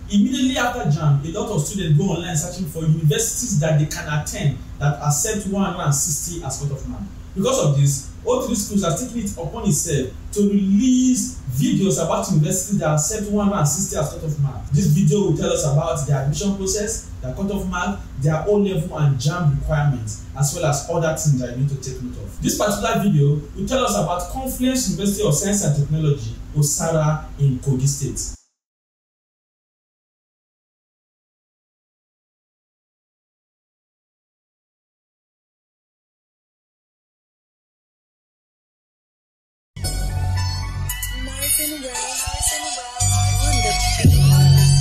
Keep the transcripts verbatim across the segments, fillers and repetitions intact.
Immediately after JAMB, a lot of students go online searching for universities that they can attend that accept one hundred sixty as cut-off mark. Because of this, O three Schools has taken it upon itself to release videos about universities that accept one hundred sixty as cut-off mark. This video will tell us about their admission process, their cut-off mark, their O level and JAMB requirements, as well as other things that you need to take note of. This particular video will tell us about Confluence University of Science and Technology, Osara in Kogi State. Martin Well, Martin Well, on the beat.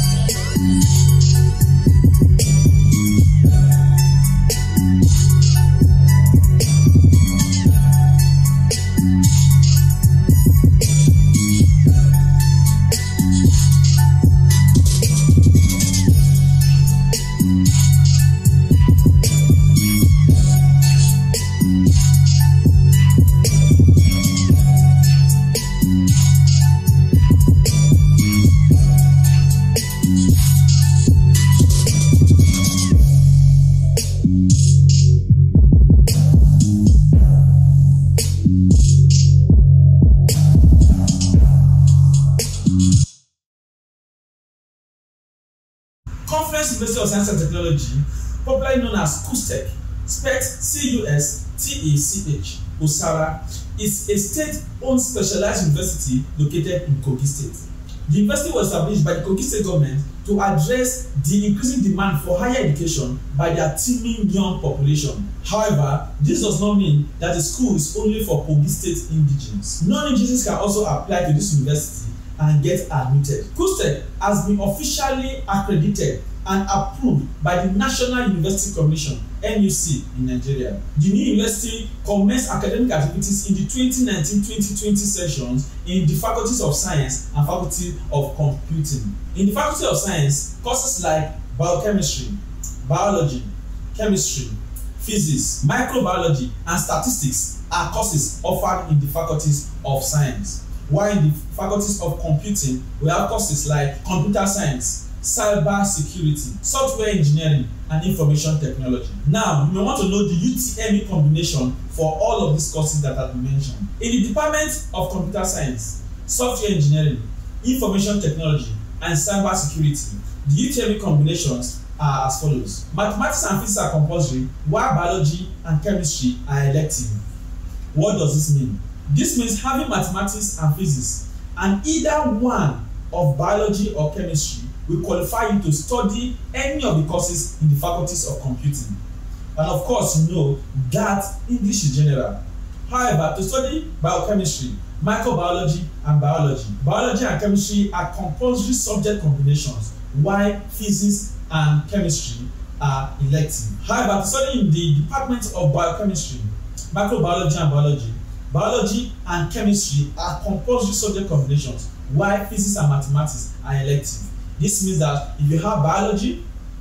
Confluence University of Science and Technology, popularly known as CUSTECH, spelled C U S T E C H, Osara, is a state-owned specialized university located in Kogi State. The university was established by the Kogi State government to address the increasing demand for higher education by their teeming young population. However, this does not mean that the school is only for Kogi State indigenes. Non-indigenes can also apply to this university and get admitted. CUSTECH has been officially accredited and approved by the National University Commission N U C in Nigeria. The new university commenced academic activities in the twenty nineteen twenty twenty sessions in the faculties of Science and Faculty of Computing. In the Faculty of Science, courses like biochemistry, biology, chemistry, physics, microbiology, and statistics are courses offered in the faculties of Science. While in the faculties of computing, we have courses like computer science, cyber security, software engineering, and information technology. Now, you may want to know the U T M E combination for all of these courses that have been mentioned. In the Department of Computer Science, Software Engineering, Information Technology, and Cyber Security, the U T M E combinations are as follows. Mathematics and physics are compulsory, while biology and chemistry are elective. What does this mean? This means having mathematics and physics and either one of biology or chemistry will qualify you to study any of the courses in the faculties of computing. And of course, you know that English is general. However, to study biochemistry, microbiology, and biology, biology and chemistry are compulsory subject combinations, while physics and chemistry are elective. However, to study in the Department of Biochemistry, microbiology, and biology, biology and chemistry are compulsory subject combinations, while physics and mathematics are elective. This means that if you have biology,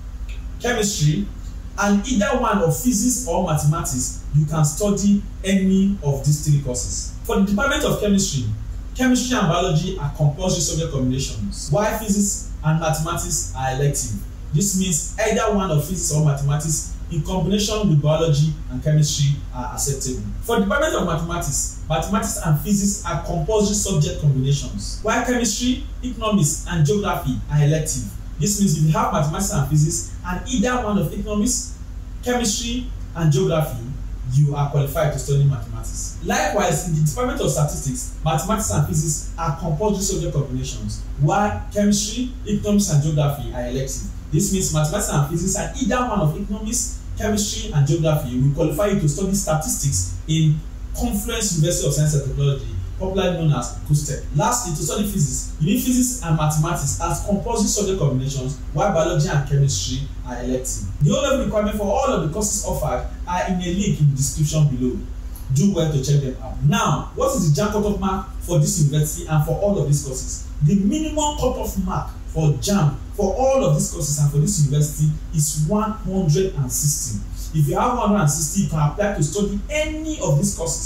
chemistry, and either one of physics or mathematics, you can study any of these three courses. For the Department of Chemistry, chemistry and biology are compulsory subject combinations, while physics and mathematics are elective. This means either one of physics or mathematics in combination with biology and chemistry are acceptable. For the Department of Mathematics, mathematics and physics are compulsory subject combinations, while chemistry, economics, and geography are elective. This means if you have mathematics and physics and either one of economics, chemistry, and geography, you are qualified to study mathematics. Likewise, in the Department of Statistics, mathematics and physics are compulsory subject combinations, while chemistry, economics, and geography are elective. This means mathematics and physics and either one of economics, chemistry, and geography will qualify you to study statistics in Confluence University of Science and Technology, popularly known as CUSTECH. Lastly, to study physics, you need physics and mathematics as compulsory subject combinations, while biology and chemistry are elective. The O-level requirement for all of the courses offered are in a link in the description below. Do well to check them out. Now, what is the JAMB cutoff mark for this university and for all of these courses? The minimum cutoff mark for JAMB for all of these courses and for this university is one hundred sixty. If you have one hundred sixty, you can apply to study any of these courses.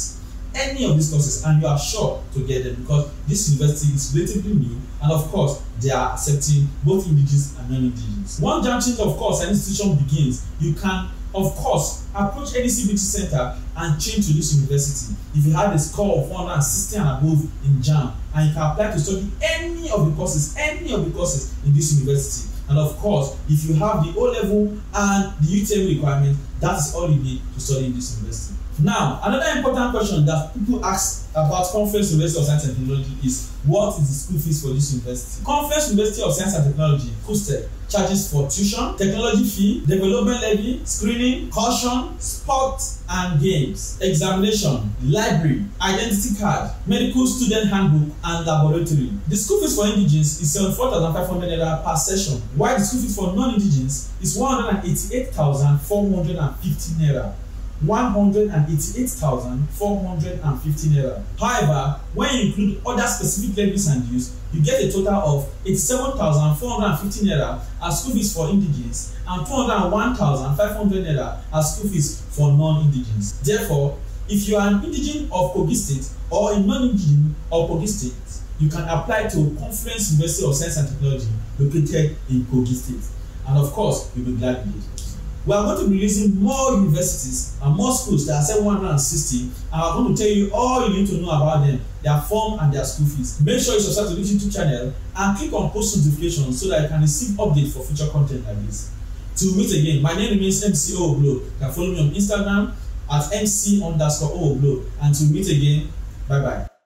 any of these courses and you are sure to get them because this university is relatively new and of course they are accepting both indigenous and non-indigenous. Once JAMB change of course and institution begins, you can of course approach any C B T center and change to this university if you have a score of one hundred sixty and above in JAMB, and you can apply to study any of the courses any of the courses in this university. And of course, if you have the O level and the U T M E requirement, that is all you need to study in this university. Now, another important question that people ask about Conference University of Science and Technology is, what is the school fees for this university? Conference University of Science and Technology, CUSTEC, charges for tuition, technology fee, development levy, screening, caution, sports and games, examination, library, identity card, medical student handbook, and laboratory. The school fees for indigenes is seventy-four thousand five hundred naira per session, while the school fees for non-indigenes is one hundred eighty-eight thousand four hundred fifty naira. one hundred eighty-eight thousand four hundred fifty naira. However, when you include other specific levies and dues, you get a total of eighty-seven thousand four hundred fifty naira as school fees for indigenes and two hundred one thousand five hundred naira as school fees for non-indigenes. Therefore, if you are an indigene of Kogi State or a non-indigene of Kogi State, you can apply to Conference University of Science and Technology located in Kogi State. And of course, you'll be glad you did. We are going to be releasing more universities and more schools that are seven hundred sixty, and I'm going to tell you all you need to know about them, their form and their school fees. Make sure you subscribe to this YouTube channel and click on post notifications so that you can receive updates for future content like this. Till we meet again, my name remains M C Ooglo. You can follow me on Instagram at M C underscore Ooglo. Until we meet again, bye bye.